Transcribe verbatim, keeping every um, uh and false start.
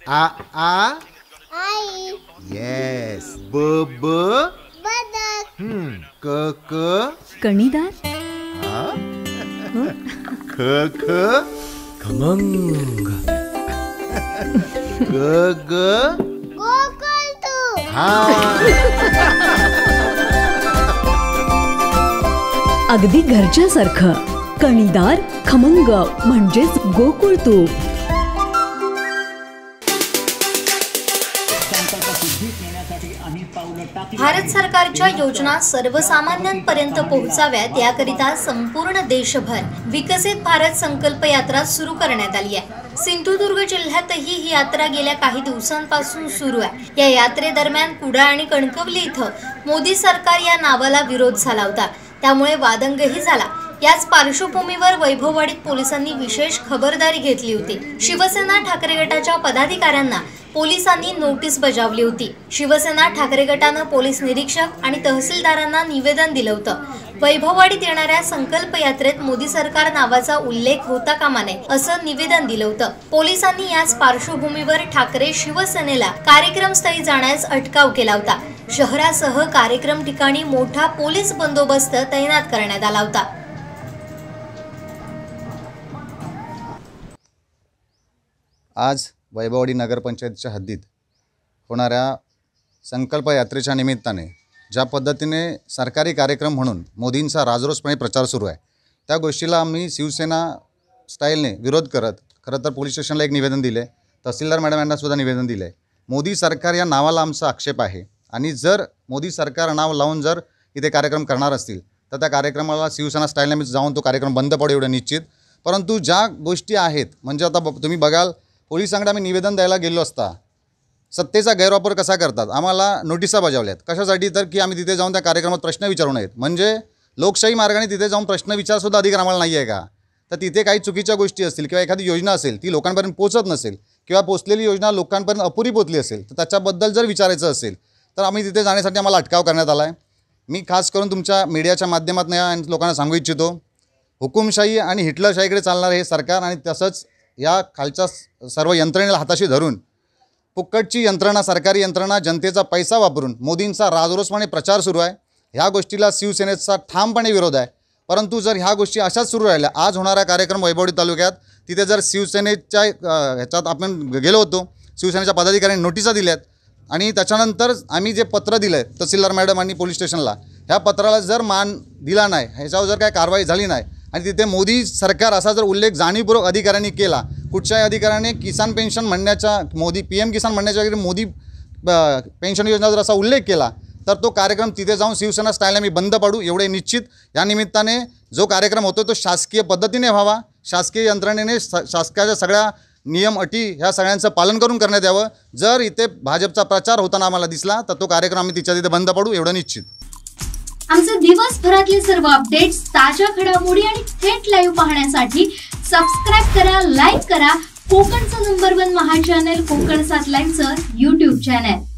आ आ आई. Yes. ब ब बदक. हम्म. क क कणीदार. हा. ख ख खमंग. ग ग गोकुळतू. हा. अगदी घरच्यासारखं. कणीदार खमंग म्हणजेच गोकुळ तूप. भारत सरकारच्या योजना सर्वसामान्यांपर्यंत पोहोचाव्यात याकरिता संपूर्ण देशभर विकसित भारत संकल्प यात्रा सुरू करण्यात आली आहे. सिंधुदुर्ग जिल्ह्यातही ही यात्रा गेल्या काही दिवसांपासून सुरू आहे. या यात्रेदरम्यान कुडाळ आणि कणकवली इथं मोदी सरकार या नावाला विरोध झाला होता, त्यामुळे वादंगही झाला. याच पार्श्वभूमीवर वैभववाडीत पोलिसांनी विशेष खबरदारी घेतली होती. शिवसेना ठाकरे गटाच्या पदाधिकाऱ्यांना पोलिसांनी नोटीस बजावली होती. शिवसेना ठाकरे गटानं पोलीस निरीक्षक आणि तहसीलदारांना निवेदन दिलं होतं. वैभववाडीत येणाऱ्या संकल्प यात्रेत मोदी सरकार नावाचा उल्लेख होता कामा नये असं निवेदन दिलं होतं. पोलिसांनी याच पार्श्वभूमीवर ठाकरे शिवसेनेला कार्यक्रमस्थळी जाण्यास अटकाव केला होता. शहरासह कार्यक्रम ठिकाणी मोठा पोलीस बंदोबस्त तैनात करण्यात आला होता. आज वैभववाडी नगरपंचायतीच्या हद्दीत होणाऱ्या संकल्प यात्रेच्या निमित्ताने ज्या पद्धतीने सरकारी कार्यक्रम म्हणून मोदींचा राजरोसपणे प्रचार सुरू आहे, त्या गोष्टीला आम्ही शिवसेना स्टाईलने विरोध करत खरं तर पोलीस स्टेशनला एक निवेदन दिले, तहसीलदार मॅडम यांनासुद्धा निवेदन दिलं आहे. मोदी सरकार या नावाला आमचा आक्षेप आहे आणि जर मोदी सरकार नाव लावून जर इथे कार्यक्रम करणार असतील तर त्या कार्यक्रमाला शिवसेना स्टाईलने मी जाऊन तो कार्यक्रम बंद पडू एवढं निश्चित. परंतु ज्या गोष्टी आहेत म्हणजे आता तुम्ही बघाल, पोलिसांकडे आम्ही निवेदन द्यायला गेलो असता सत्तेचा गैरवापर कसा करतात, आम्हाला नोटिसा बजावल्यात. कशासाठी? तर की आम्ही तिथे जाऊन त्या कार्यक्रमात प्रश्न विचारू नयेत. म्हणजे लोकशाही मार्गाने तिथे जाऊन प्रश्न विचारसुद्धा अधिकार आम्हाला नाही आहे का? तर तिथे काही चुकीच्या गोष्टी असतील किंवा एखादी योजना असेल ती लोकांपर्यंत पोहोचत नसेल किंवा पोचलेली योजना लोकांपर्यंत अपुरी पोचली असेल तर त्याच्याबद्दल जर विचारायचं असेल तर आम्ही तिथे जाण्यासाठी आम्हाला अटकाव करण्यात आला आहे. मी खास करून तुमच्या मीडियाच्या माध्यमातून या लोकांना सांगू इच्छितो, हुकुमशाही आणि हिटलरशाहीकडे चालणारे हे सरकार आणि तसंच या खालच्या सर्व यंत्रणेला हाताशी धरून फुक्कटची यंत्रणा, सरकारी यंत्रणा, जनतेचा पैसा वापरून मोदींचा राजरोसपणे प्रचार सुरू आहे. ह्या गोष्टीला शिवसेनेचा ठामपणे विरोध आहे. परंतु जर ह्या गोष्टी अशाच सुरू राहिल्या, आज होणारा कार्यक्रम वैभववाडी तालुक्यात तिथे जर शिवसेनेच्या ह्याच्यात आपण गेलो होतो, शिवसेनेच्या पदाधिकाऱ्यांनी नोटिसा दिल्यात आणि त्याच्यानंतर आम्ही जे पत्र दिलं आहे तहसीलदार मॅडम आणि पोलीस स्टेशनला, ह्या पत्राला जर मान दिला नाही, ह्याच्यावर जर काय कारवाई झाली नाही आणि तिथे मोदी सरकार असा जर उल्लेख जाणीवपूर्वक अधिकाऱ्यांनी केला, कुठच्याही अधिकाऱ्याने किसान पेन्शन म्हणण्याच्या मोदी पी एम किसान म्हणण्याच्या वगैरे मोदी पेन्शन योजना जर असा उल्लेख केला तर तो कार्यक्रम तिथे जाऊन शिवसेना स्टाईलला मी बंद पाडू एवढे निश्चित. या निमित्ताने जो कार्यक्रम होतो तो शासकीय पद्धतीने व्हावा, शासकीय यंत्रणेने शासकाच्या सगळ्या नियम अटी ह्या सगळ्यांचं पालन करून करण्यात यावं. जर इथे भाजपचा प्रचार होताना आम्हाला दिसला तर तो कार्यक्रम आम्ही तिच्या तिथे बंद पाडू एवढं निश्चित. आमचे दिवसभरातले सर्व अपडेट्स, ताज्या घडामोडी आणि थेट लाईव्ह पाहण्यासाठी सबस्क्राईब करा, लाईक करा कोकणचं नंबर वन महा चॅनल कोकण सात लाईव्हचं यूट्यूब चॅनल.